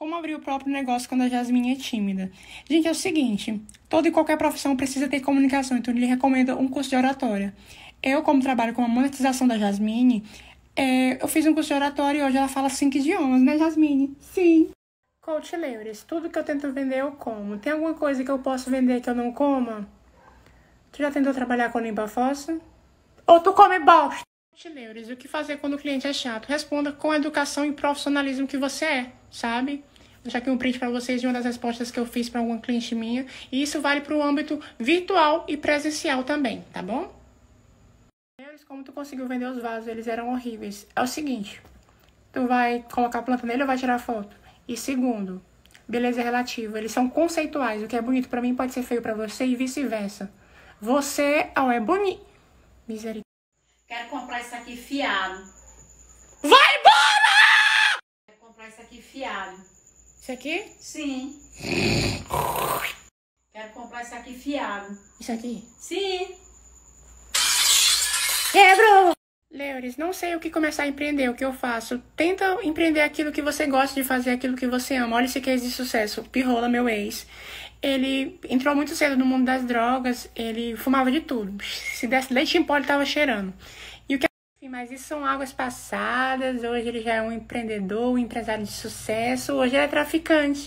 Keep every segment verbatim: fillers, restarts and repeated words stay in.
Como abrir o próprio negócio quando a Jasmine é tímida? Gente, é o seguinte, toda e qualquer profissão precisa ter comunicação, então ele recomenda um curso de oratória. Eu, como trabalho com a monetização da Jasmine, é, eu fiz um curso de oratória e hoje ela fala cinco idiomas, né, Jasmine? Sim. Coach Leures, tudo que eu tento vender eu como. Tem alguma coisa que eu posso vender que eu não coma? Tu já tentou trabalhar com limpa fossa? Ou tu come bosta? Coach Leures, o que fazer quando o cliente é chato? Responda com a educação e profissionalismo que você é, sabe? Vou deixar aqui um print para vocês de uma das respostas que eu fiz para alguma cliente minha. E isso vale para o âmbito virtual e presencial também, tá bom? Como tu conseguiu vender os vasos? Eles eram horríveis. É o seguinte, tu vai colocar a planta nele ou vai tirar foto? E segundo, beleza é relativa. Eles são conceituais. O que é bonito pra mim pode ser feio pra você e vice-versa. Você, ó, é bonito. Misericórdia. Quero comprar isso aqui fiado. Vai embora! Quero comprar isso aqui fiado. Isso aqui? Sim. Quero comprar isso aqui fiado. Isso aqui? Sim. Quebrou! Leures, não sei o que começar a empreender, o que eu faço. Tenta empreender aquilo que você gosta de fazer, aquilo que você ama. Olha esse case de sucesso. Pirrola, meu ex. Ele entrou muito cedo no mundo das drogas, ele fumava de tudo. Se desse leite em pó, ele tava cheirando. E o que Enfim, mas isso são águas passadas. Hoje ele já é um empreendedor, um empresário de sucesso. Hoje ele é traficante.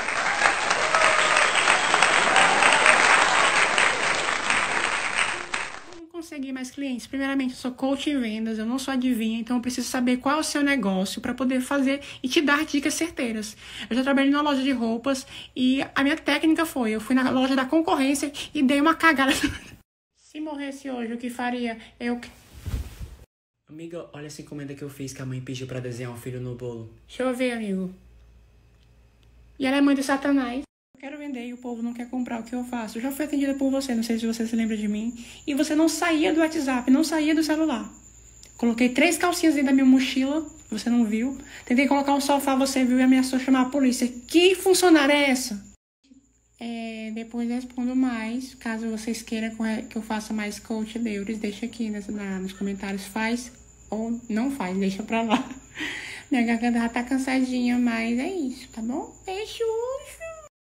Conseguir mais clientes. Primeiramente, eu sou coach em vendas, eu não sou adivinha, então eu preciso saber qual é o seu negócio para poder fazer e te dar dicas certeiras. Eu já trabalhei numa loja de roupas e a minha técnica foi, eu fui na loja da concorrência e dei uma cagada. Se morresse hoje, o que faria? Eu... Amiga, olha essa encomenda que eu fiz que a mãe pediu pra desenhar um filho no bolo. Deixa eu ver, amigo. E ela é mãe do Satanás. Eu quero vender e o povo não quer comprar, o que eu faço? Eu já fui atendida por você, não sei se você se lembra de mim. E você não saía do WhatsApp, não saía do celular. Coloquei três calcinhas dentro da minha mochila, você não viu. Tentei colocar um sofá, você viu e ameaçou chamar a polícia. Que funcionária é essa? É, depois respondo mais, caso vocês queiram que eu faça mais coach Leures, deixa aqui nessa, na, nos comentários, faz ou não faz, deixa pra lá. Minha garganta já tá cansadinha, mas é isso, tá bom? Beijo!